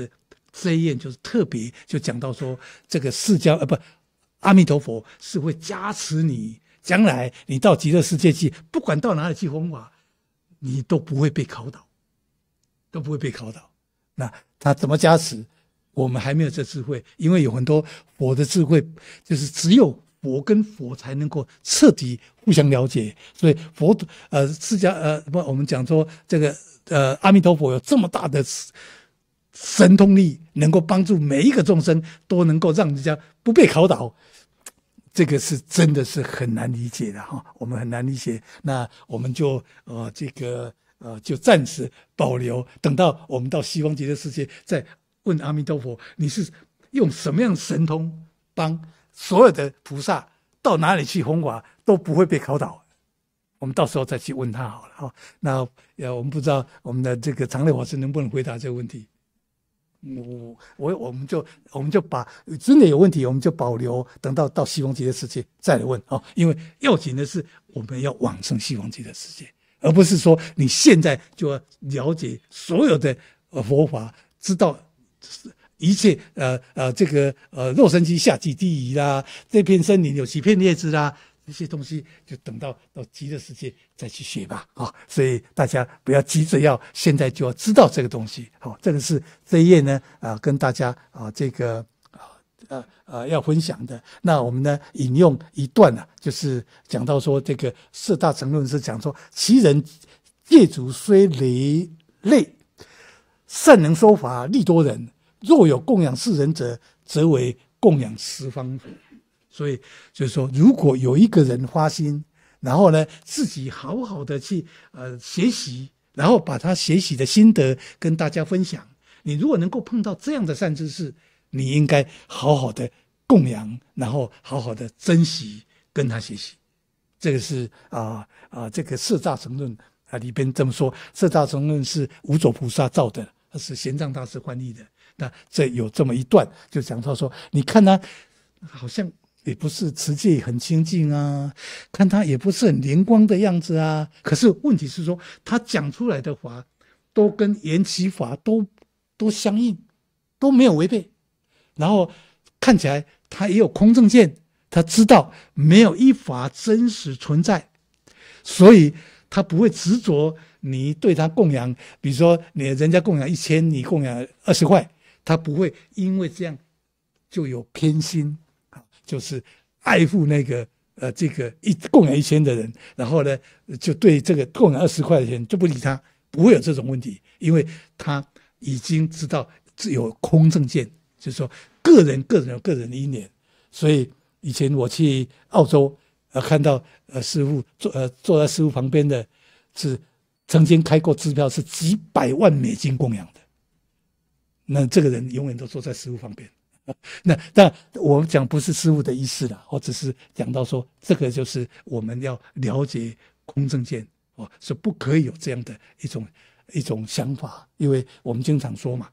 Speaker 1: 这一页就是特别就讲到说，这个释迦不阿弥陀佛是会加持你，将来你到极乐世界去，不管到哪里去弘法，你都不会被考倒，都不会被考倒。那他怎么加持？我们还没有这智慧，因为有很多佛的智慧，就是只有佛跟佛才能够彻底互相了解。所以佛释迦我们讲说这个阿弥陀佛有这么大的神通力，能够帮助每一个众生都能够让人家不被考倒，这个是真的是很难理解的哈，我们很难理解。那我们就就暂时保留，等到我们到西方极乐世界再问阿弥陀佛，你是用什么样神通帮所有的菩萨到哪里去弘法都不会被考倒？我们到时候再去问他好了哈。那我们不知道我们的这个常乐法师能不能回答这个问题。我们就把真的有问题，我们就保留，等到西方极乐世界再来问啊。因为要紧的是我们要往生西方极乐世界，而不是说你现在就要了解所有的佛法，知道一切这个肉身躯下济地狱啦，这片森林有几片叶子啦，这些东西就等到极乐世界再去学吧啊！所以大家不要急着要现在就要知道这个东西。好，这个是这一页呢跟大家这个要分享的。那我们呢引用一段就是讲到说这个四大乘论是讲说，其人戒足虽累，善能说法利多人，若有供养世人者，则为供养十方佛。所以就是说，如果有一个人发心，然后呢自己好好的去学习，然后把他学习的心得跟大家分享，你如果能够碰到这样的善知识，你应该好好的供养，然后好好的珍惜，跟他学习。这个是这个四大乘论里边这么说，四大乘论是无著菩萨造的，是玄奘大师翻译的。那这有这么一段，就讲到说，你看他好像也不是持戒很清净啊，看他也不是很灵光的样子啊。可是问题是说，他讲出来的法都跟缘起法都相应，都没有违背。然后看起来他也有空正见，他知道没有一法真实存在，所以他不会执着你对他供养，比如说人家供养1000，你供养20块，他不会因为这样就有偏心。就是爱护那个这个供养1000的人，然后呢就对这个供养20块的钱就不理他，不会有这种问题，因为他已经知道有空正见，就是说个人有个人的因缘。所以以前我去澳洲看到师父坐在师父旁边的是曾经开过支票，是几百万美金供养的，那这个人永远都坐在师父旁边。那但我们讲不是师父的意思啦，我只是讲到说，这个就是我们要了解空正见是不可以有这样的一种想法，因为我们经常说嘛，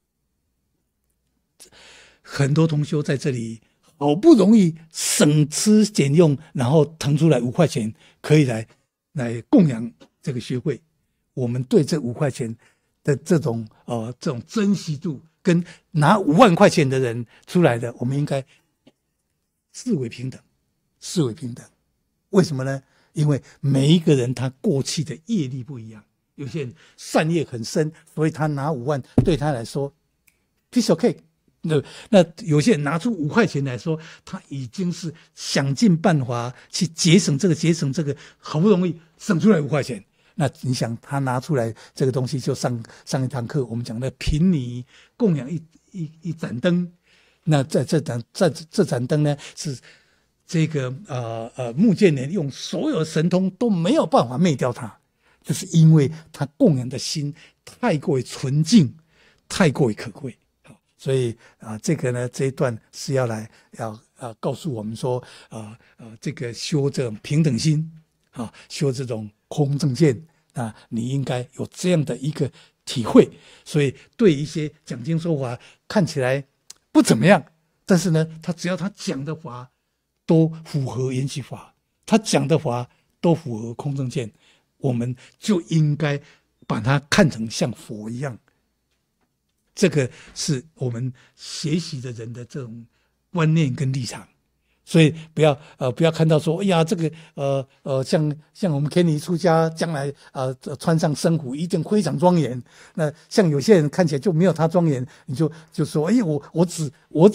Speaker 1: 很多同修在这里好不容易省吃俭用，然后腾出来5块钱，可以来供养这个学会，我们对这5块钱的这种珍惜度，跟拿5万块钱的人出来的，我们应该视为平等，视为平等。为什么呢？因为每一个人他过去的业力不一样，有些人善业很深，所以他拿5万对他来说 piece of cake。那有些人拿出5块钱来说，他已经是想尽办法去节省这个，好不容易省出来5块钱。那你想他拿出来这个东西，就上一堂课我们讲的贫尼供养一盏灯，那在这盏灯呢是这个目犍连用所有神通都没有办法灭掉它，就是因为他供养的心太过于纯净，太过于可贵。所以这个呢这一段是要告诉我们说这个修这种平等心修这种空正见，那你应该有这样的一个体会。所以对一些讲经说法看起来不怎么样，但是呢只要他讲的法都符合缘起法，他讲的法都符合空正见，我们就应该把它看成像佛一样， 这个是我们学习的人的这种观念跟立场。所以不要看到说，哎呀，这个像我们Kenny出家，将来穿上僧服一定非常庄严。那像有些人看起来就没有他庄严，你就说，哎，我只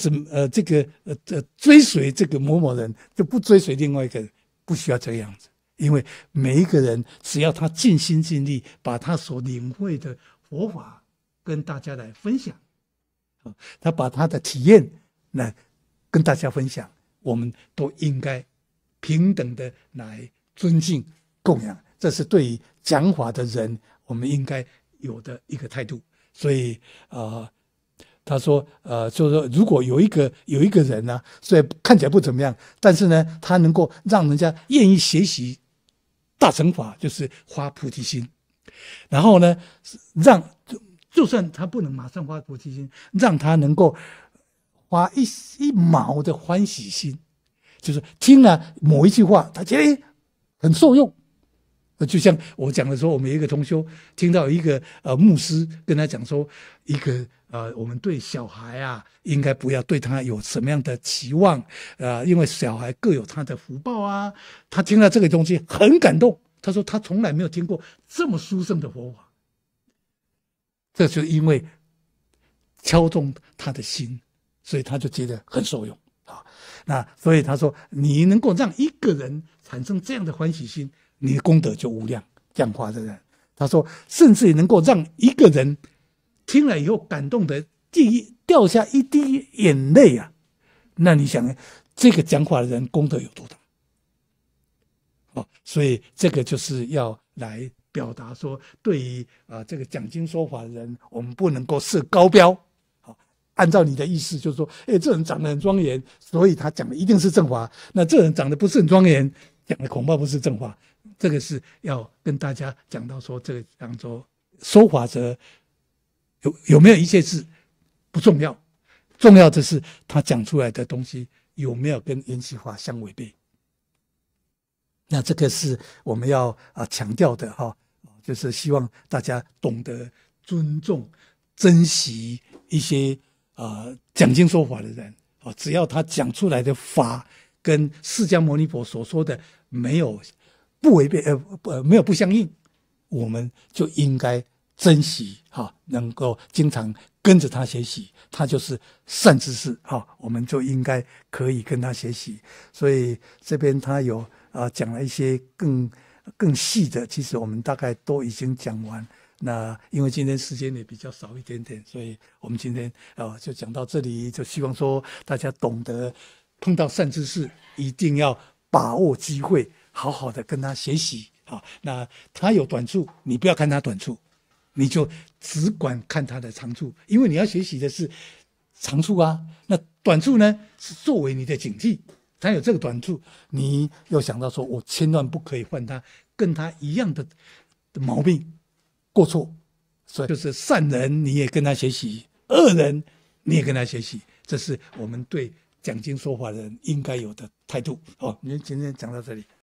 Speaker 1: 追随这个某某人，就不追随另外一个人，不需要这个样子。因为每一个人只要他尽心尽力，把他所领会的佛法跟大家来分享，他把他的体验来跟大家分享。我们都应该平等的来尊敬供养，这是对于讲法的人我们应该有的一个态度。所以他说就是说，如果有一个人呢，虽然看起来不怎么样，但是呢，他能够让人家愿意学习大乘法，就是发菩提心。然后呢，就算他不能马上发菩提心，让他能够发一毛的欢喜心，就是听了某一句话，他觉得很受用。就像我讲的时候，我们有一个同修听到一个牧师跟他讲说，我们对小孩啊，应该不要对他有什么样的期望因为小孩各有他的福报啊。他听到这个东西很感动，他说他从来没有听过这么殊胜的佛法，这就是因为敲中他的心。所以他就觉得很受用那所以他说，你能够让一个人产生这样的欢喜心，你的功德就无量。讲话的人，他说，甚至能够让一个人听了以后感动的掉下一滴眼泪啊，那你想这个讲话的人功德有多大所以这个就是要来表达说，对于这个讲经说法的人，我们不能够设高标。按照你的意思就是说，这人长得很庄严，所以他讲的一定是正法。那这人长得不是很庄严，讲的恐怕不是正法。这个是要跟大家讲到说，这个讲说说法者有没有一切智不重要，重要的是他讲出来的东西有没有跟缘起法相违背。那这个是我们要强调的就是希望大家懂得尊重、珍惜一些讲经说法的人只要他讲出来的法跟释迦牟尼佛所说的没有不违背没有不相应，我们就应该珍惜能够经常跟着他学习，他就是善知识我们就应该可以跟他学习。所以这边他有讲了一些更细的，其实我们大概都已经讲完。那因为今天时间也比较少一点点，所以我们今天就讲到这里，就希望说大家懂得碰到善知识一定要把握机会，好好的跟他学习那他有短处，你不要看他短处，你就只管看他的长处，因为你要学习的是长处啊。那短处呢，是作为你的警惕，他有这个短处，你又想到说，我千万不可以犯他跟他一样的毛病过错。所以就是善人你也跟他学习，恶人你也跟他学习，这是我们对讲经说法的人应该有的态度。好，今天讲到这里。